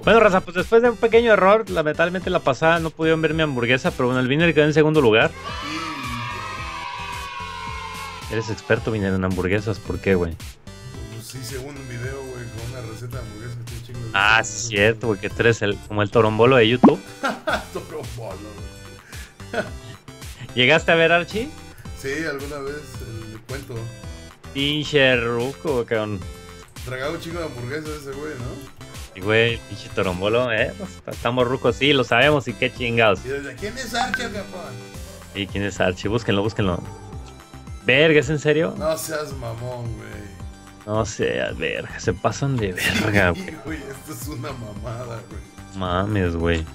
Bueno, raza, pues después de un pequeño error, lamentablemente la pasada no pudieron ver mi hamburguesa, pero bueno, el Viner quedó en segundo lugar. Eres experto, Viner, en hamburguesas, ¿por qué, güey? Pues hice un video, güey, con una receta de hamburguesa que tiene chingo de Ah, vistas sí, en es esos cierto, videos. güey, que tú eres como el torombolo de YouTube. Toro bolo, güey. ¿Llegaste a ver, Archie? Sí, alguna vez le cuento. Pinche ruco, cabrón. Tragaba un chingo de hamburguesas ese güey, ¿no? Y, güey, pinche torombolo, pues, estamos rucos, sí, lo sabemos, y qué chingados. Y desde, ¿quién es Archer, capaz? ¿Y quién es Archie? Búsquenlo, búsquenlo. Verga, ¿es en serio? No seas mamón, güey. No sé, verga, se pasan de verga, güey. Sí, güey, esto es una mamada, güey. Mames, güey.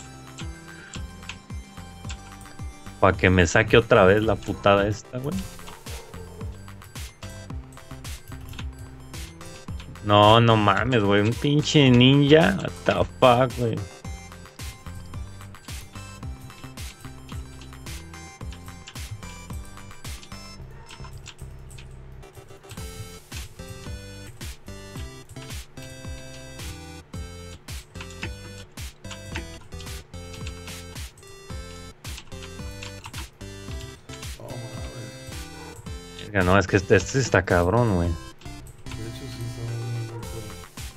Para que me saque otra vez la putada esta, güey. No, no mames, güey. Un pinche ninja. What the fuck, güey. No mames. Verga, no, es que este está cabrón, güey. De hecho, sí está muy bueno.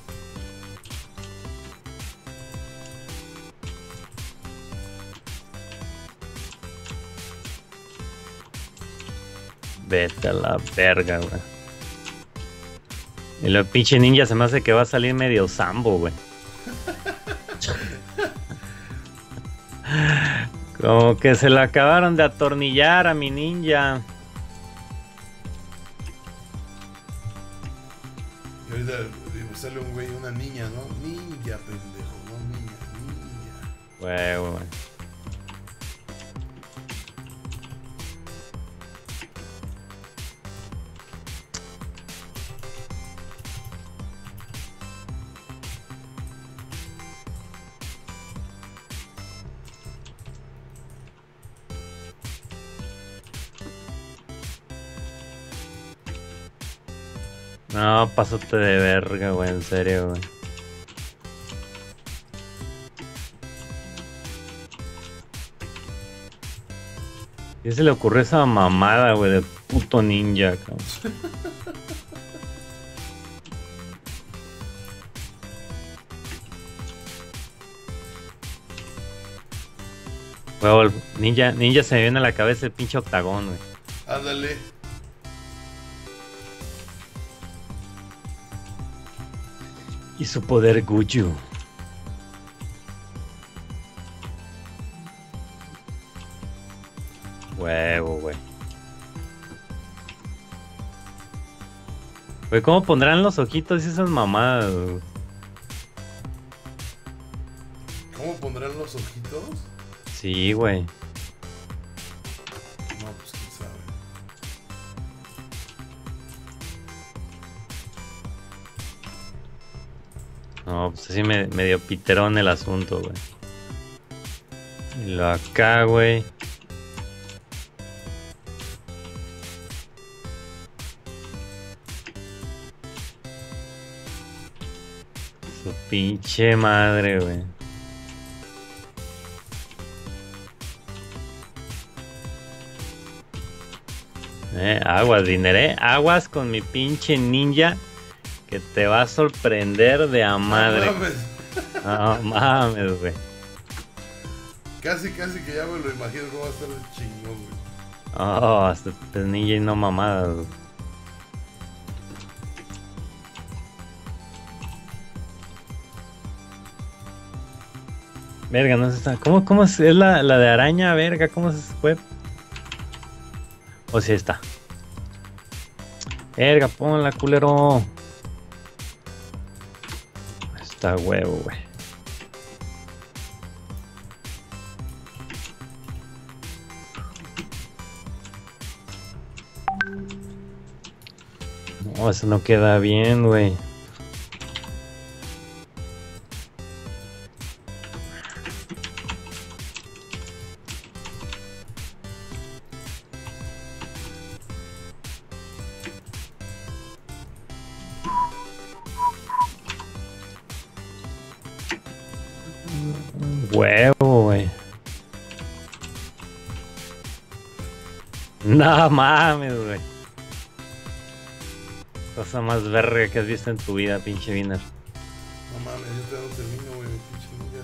Vete a la verga, güey. Y el pinche ninja se me hace que va a salir medio sambo, güey. Como que se le acabaron de atornillar a mi ninja. Y ahorita digo, sale un güey, una niña, ¿no? Ninja, pendejo, no niña, ninja. Güey, güey. No, pásate de verga, güey, en serio, güey. ¿Qué se le ocurrió esa mamada, güey, de puto ninja, cabrón? Huevo, el ninja se me viene a la cabeza el pinche octagón, güey. Ándale. Y su poder Guju. Huevo, güey. Güey, ¿cómo pondrán los ojitos y esas mamadas, güey? ¿Cómo pondrán los ojitos? Sí, güey. No, pues quién sabe. No, pues así medio piterón el asunto, güey. Y lo acá, güey. Su pinche madre, güey. Aguas, dineré. Aguas con mi pinche ninja. Que te va a sorprender de a madre. No mames. No mames, güey. Casi que ya me lo imagino cómo va a estar el chingón, güey. Oh, hasta este ninja y no mamadas, güey. Verga, no sé. ¿Cómo es la de araña, verga? ¿Cómo se fue? O si está. Verga, ponla, culero. Está huevo, güey. No, eso no queda bien, güey. huevo, güey. No mames, güey. Cosa más verga que has visto en tu vida, pinche Viner. No mames, yo todavía no termino, güey, pinche ninja.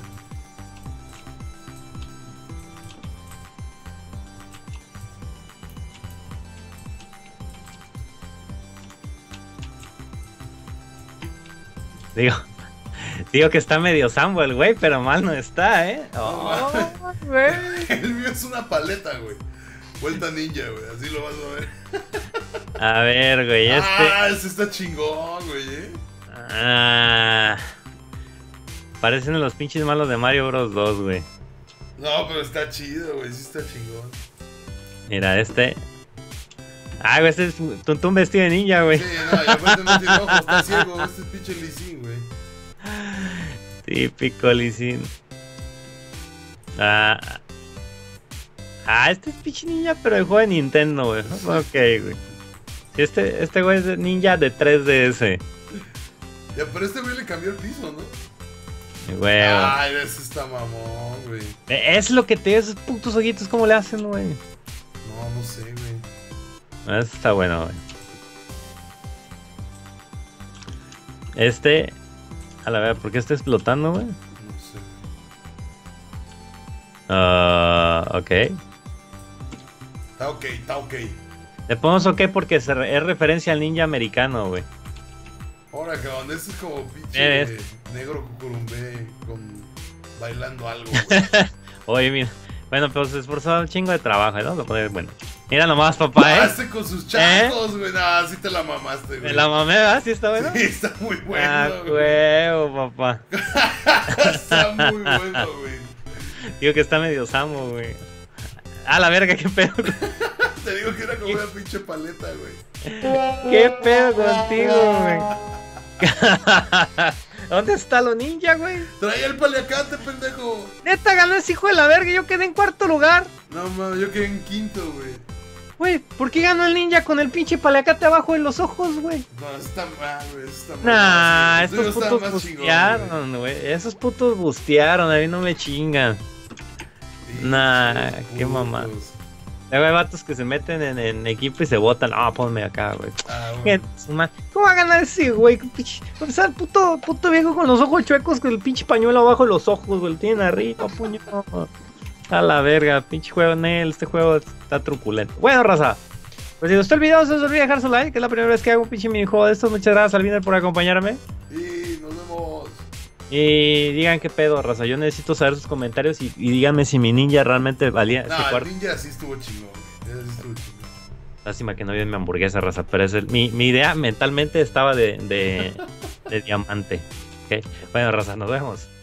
Digo que está medio sambo el güey, pero mal no está, No, güey. El mío es una paleta, güey. Vuelta ninja, güey, así lo vas a ver. A ver, güey, Ah, ese está chingón, güey, Parecen los pinches malos de Mario Bros 2, güey. No, pero está chido, güey, sí está chingón. Mira, güey, este es un vestido de ninja, güey. Sí, no, y aparte no tiene ojos, está ciego, este es pinche Lee Sin, güey. Típico Lee Sin. Este es pinche ninja, pero el juego de Nintendo, güey. Ok, güey. Sí, este güey es ninja de 3DS. Ya, pero este güey le cambió el piso, ¿no? Güey. Ay, ese está mamón, güey. Es lo que te digo, esos putos ojitos, ¿cómo le hacen, güey? No sé, güey. Eso está bueno, güey. A la verdad, ¿por qué está explotando, güey? No sé. Ok. Está ok. Le ponemos ok porque es referencia al ninja americano, güey. Ahora, cabrón, este es como pinche ¿Eres? negro cucurumbé bailando algo, güey. Oye, mira. Bueno, pero se esforzó un chingo de trabajo, ¿no? Lo poner, bueno. Mira nomás, papá, Este con sus chacos, güey. Nah, sí te la mamaste, güey. Me la mamé, ¿verdad? ¿Sí está bueno? Sí, está muy bueno, huevo, papá. Está muy bueno, güey. Digo que está medio samo, güey. La verga, qué pedo. Te digo que era como una pinche paleta, güey. ¿Qué pedo contigo, güey? ¿Dónde está lo ninja, güey? Traía el paliacate, pendejo. Neta, ganó ese hijo de la verga. Yo quedé en cuarto lugar. No mames, yo quedé en quinto, güey. Güey, ¿por qué ganó el ninja con el pinche paliacate abajo de los ojos, güey? No, está mal, güey. Nah, estos putos bustearon, güey. Esos putos bustearon, a mí no me chingan. Nah, qué mamá. Luego hay vatos que se meten en equipo y se botan. Ponme acá, güey. ¿Cómo va a ganar ese güey? O sea, el puto viejo con los ojos chuecos, con el pinche pañuelo abajo de los ojos, güey. Lo tienen arriba, puño. A la verga, pinche juego, este juego está truculento. Bueno, raza. Pues si les gustó el video, no se os olvide dejar su like, que es la primera vez que hago un pinche minijuego de estos. Muchas gracias al Viner por acompañarme. Y nos vemos. Y digan qué pedo, raza. Yo necesito saber sus comentarios y díganme si mi ninja realmente valía este cuarto. El ninja sí estuvo chingón, güey. Sí estuvo chingón. Lástima que no viene mi hamburguesa, raza. Pero es mi idea mentalmente estaba de diamante. Okay. Bueno, raza, nos vemos.